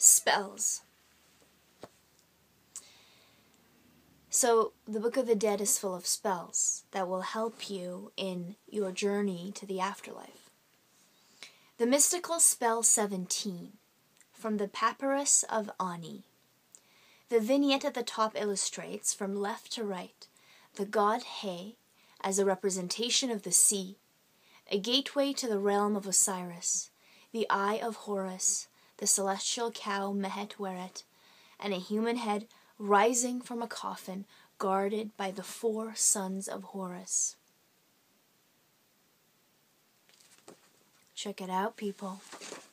Spells. So, the Book of the Dead is full of spells that will help you in your journey to the afterlife. The mystical spell 17, from the Papyrus of Ani. The vignette at the top illustrates, from left to right, the god He as a representation of the sea, a gateway to the realm of Osiris, the eye of Horus, the celestial cow Mehet Weret, and a human head rising from a coffin guarded by the 4 sons of Horus. Check it out, people.